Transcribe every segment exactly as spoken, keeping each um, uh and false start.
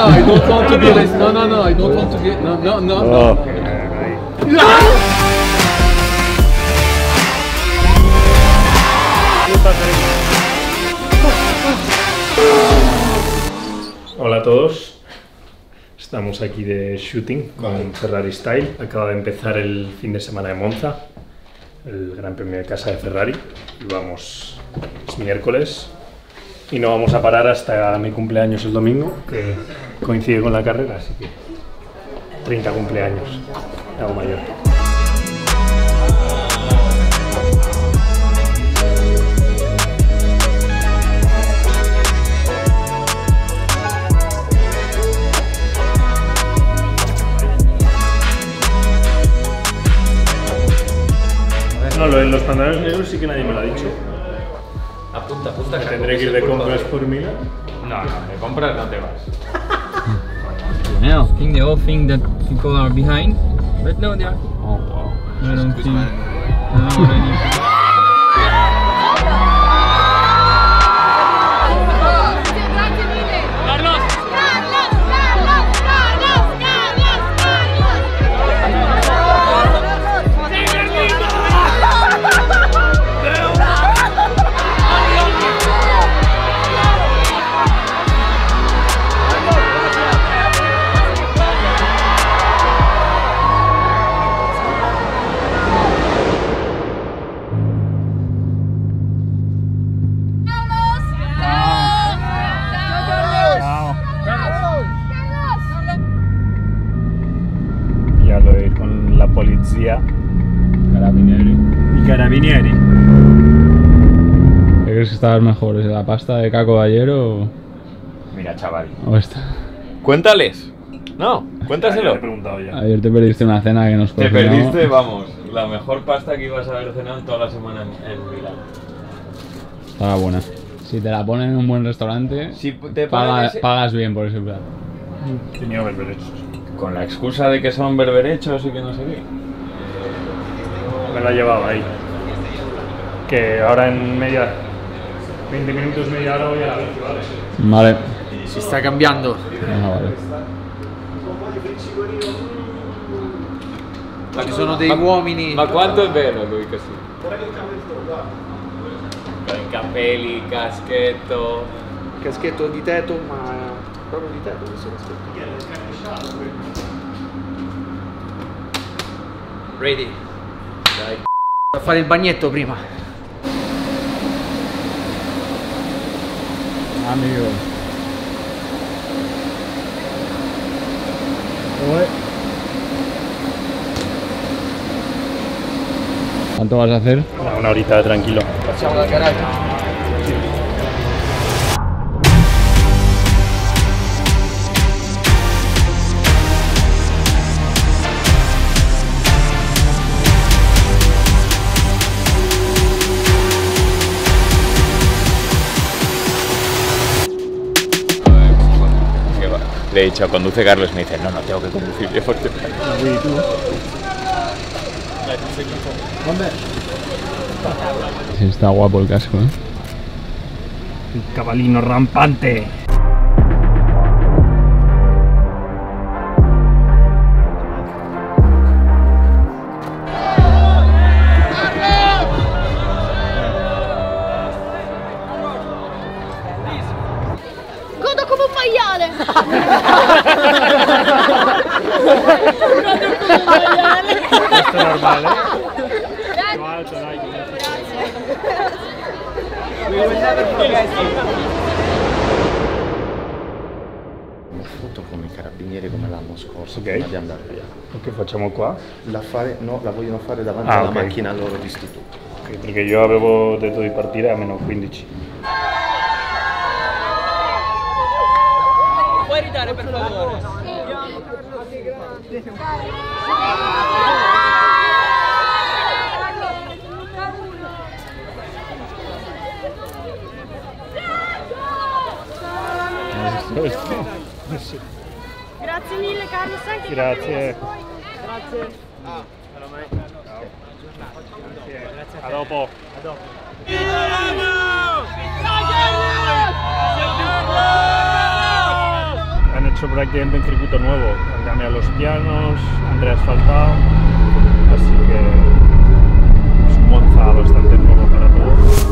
no, I don't want to be racist. No, no, no, I don't want to be. No, no, no. Oh. No. Hola a todos. Estamos aquí de shooting con Ferrari Style. Acaba de empezar el fin de semana de Monza, el Gran Premio de casa de Ferrari. Y vamos, es miércoles y no vamos a parar hasta mi cumpleaños el domingo, que coincide con la carrera, así que treinta cumpleaños, algo mayor. No, lo de los pantalones negros sí que nadie me lo ha dicho. Apunta, apunta. ¿Me tendré que ir de compras por mí? No, no, de compras no te vas. Yeah, I think they all think that people are behind, but no, they are. Oh wow. I don't think. No, already. Polizia, Carabinieri. Y carabinieri. ¿Crees que estabas mejor? ¿Es la pasta de caco de ayer o...? Mira, chaval. ¿O esta? Cuéntales. No, cuéntaselo. Ya te he preguntado ya. Ayer te perdiste una cena que nos Te cocinó. perdiste, vamos, la mejor pasta que ibas a haber cenado en toda la semana en, en Milán. Estaba buena. Si te la ponen en un buen restaurante, Si te paga- ponen ese- pagas bien por ese plato. Tenía berberechos. Con la excusa de que son berberechos y que no sé qué. Me la he llevado ahí. Que ahora en media... veinte minutos, media hora voy a la bici, ¿vale? Vale. Si sta cambiando. Ah, vale. Ci sono dei uomini. Ma quanto è bello lui così? Con i capelli, caschetto. Caschetto di tetto, ma proprio di tetto questo caschetto. Ready. Dai. A fare il bagnetto prima. Amigo. ¿Cuánto vas a hacer? Una, una horita, tranquilo. Facciamo dal garage. Le he dicho, conduce Carlos, me dice, no, no, tengo que conducir yo porque... Sí, está guapo el casco, ¿eh? El cabalino rampante. Godo come un maiale! Godo come un maiale! Questo è normale. Più alto, dai. Tutto come i carabinieri come l'anno scorso, Ok. prima di andare via. Che facciamo qua? La, fare, no, la vogliono fare davanti Ah, alla ok. macchina loro d'istituto. Ok, perché io avevo detto di partire a meno quindici. Puoi ridare per favore? Grazie mille Carlos, anche Grazie. Grazie. A dopo. A dopo. And a hecho prácticamente un circuito nuevo. Han cambiado los pianos, han reasfaltado, así que es un Monza bastante nuevo para todos.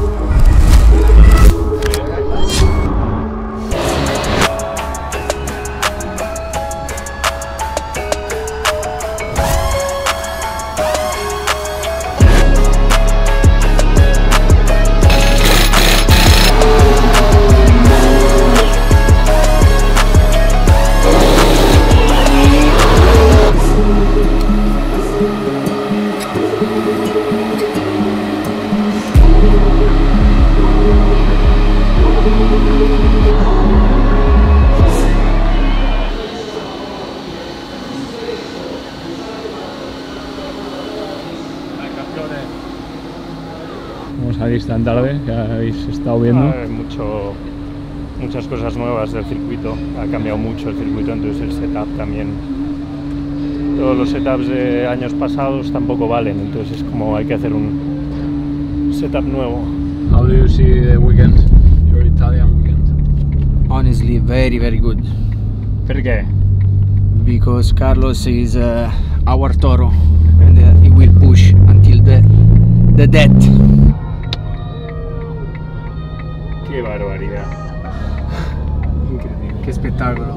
Vamos a ir tan tarde, que habéis estado viendo. Ah, hay mucho, muchas cosas nuevas del circuito, ha cambiado mucho el circuito, entonces el setup también. Todos los setups de años pasados tampoco valen, entonces es como hay que hacer un setup nuevo. How do you see the weekend? Your Italian weekend? Honestly, very very good, Perché? because Carlos is uh, our Toro and uh, he will push until the the death. Qué barbaridad. Increíble. Che spettacolo.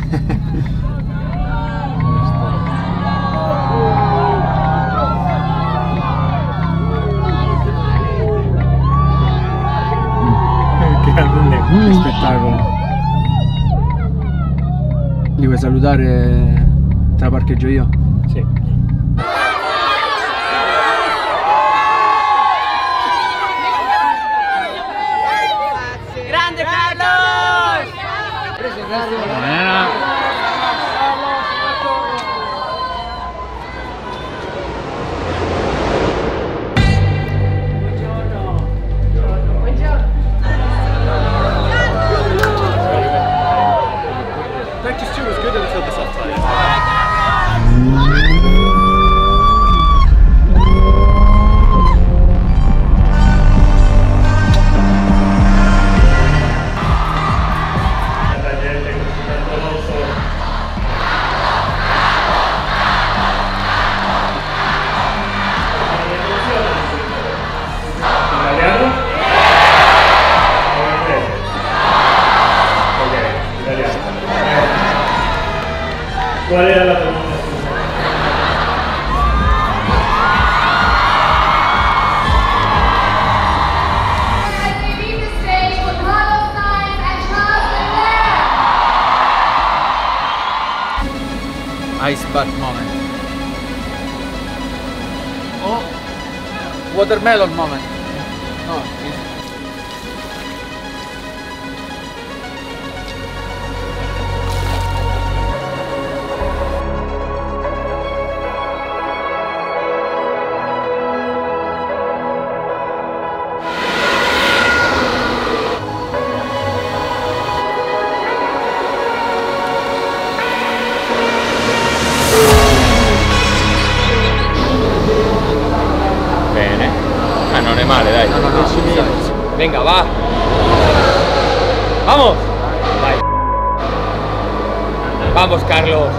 Che grande. Che spettacolo. Li vuoi salutare tra parcheggio io? Sì. Grande Carlos! Practice two was good until the soft tire. ¿Cuál era la pregunta? Ice bath moment. Oh, watermelon moment. No, it's Bene. Ah, non è male, dai. no, no, no, no. Venga, va. Vamos. Vai. Vamos, Carlos.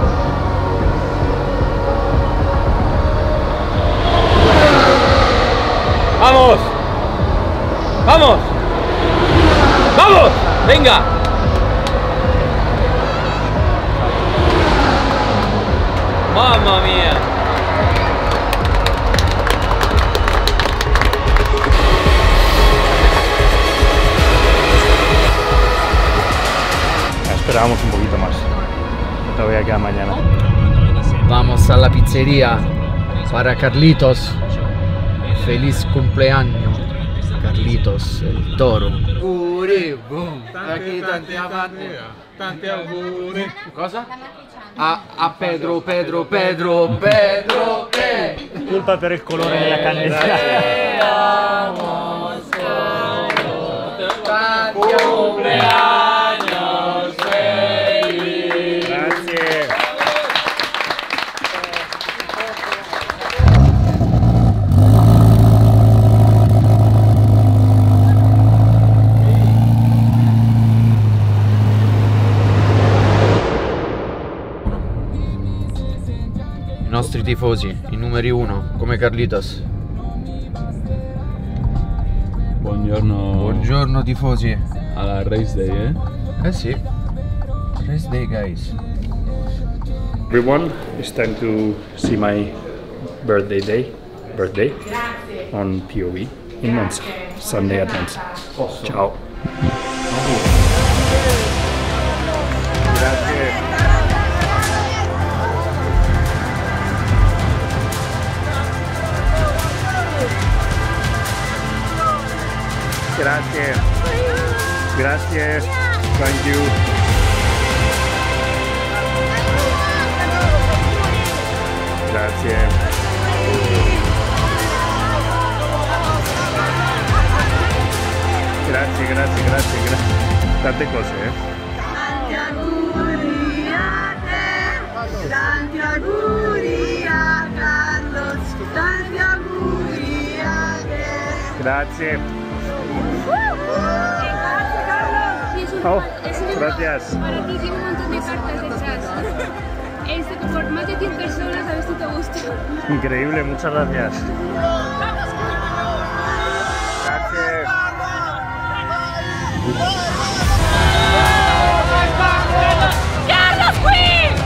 Vamos. Vamos. Vamos. Venga. Mamma mia. Esperábamos un poquito más. Todavía queda mañana. Vamos a la pizzería para Carlitos. Feliz cumpleaños, Carlitos, el Toro. Auguri, boom. Aquí tanti avanti. Tanti auguri. Cosa? A, a Pedro, Pedro, Pedro, Pedro, eh. Culpa per il colore della cannella. Tanti auguri. tifosi, i numeri uno, come Carlitos. Buongiorno. Buongiorno tifosi. Alla race day, eh? Eh sì. Race day, guys. Everyone, it's time to see my birthday day, birthday on P O V in Monza, Sunday at Monza. Ciao. Grazie. Grazie. Grazie. Thank you. Grazie. Grazie, grazie, grazie, grazie. Tante cose, eh? Tanti auguri a te, tanti auguri a Carlos, tanti auguri a te. Grazie. Oh, gracias. Para ti tiene un montón de cartas hechas. Este, por más de diez personas a ver si te gusta. Increíble, muchas gracias. Gracias. ¡Carlos Queen!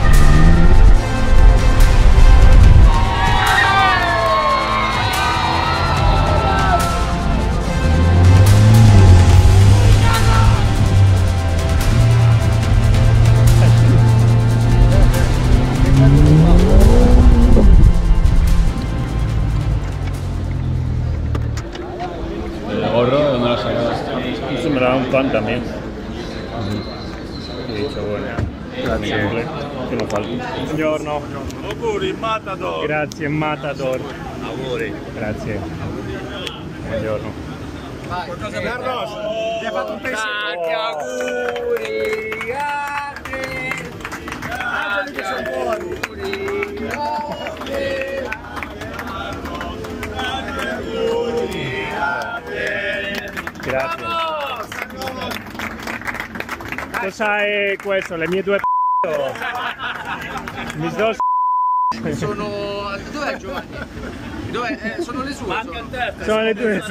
El gorro, ¿de dónde lo has sacado? Eso me lo da un fan también. He dicho, bueno, grazie. Che non falta. Buongiorno. Auguri, Matador. Grazie, Matador. Auguri. Grazie. Buongiorno. Carlos, ti hai fatto un pezzo. Tanti auguri a te. Angeli che sono buoni. Grazie. Cosa è questo? Le mie due p***o? Mis dos Sono... Dov'è Giovanni? Dov'è? Eh, sono le sue. Sono, sono le due.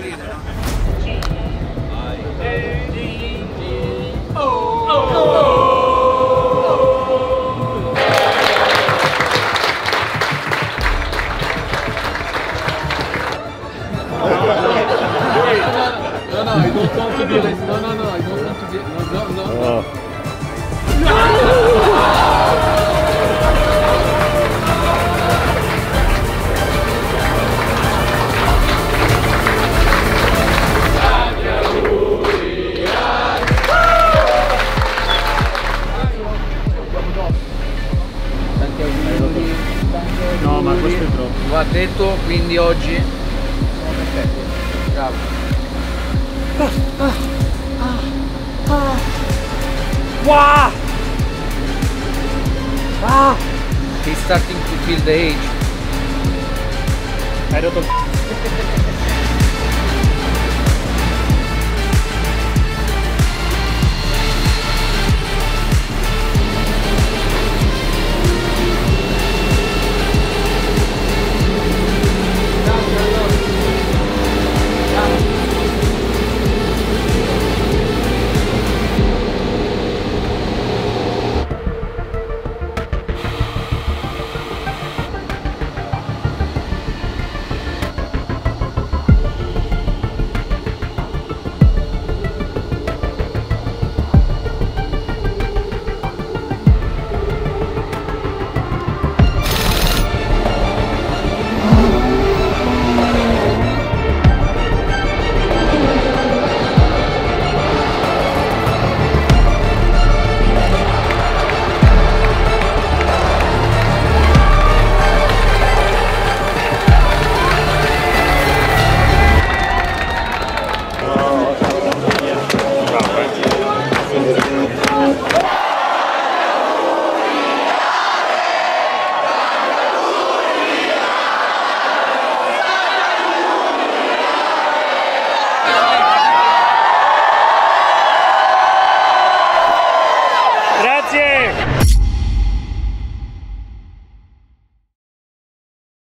No, no, I don't want to be this. No, no, no, I don't want to be. No, no, no. Oh. No, ma questo è troppo. Va detto, quindi oggi sono perfetti. Bravo. Wow! Ah! He's starting to feel the age. Hai rotto il Grazie!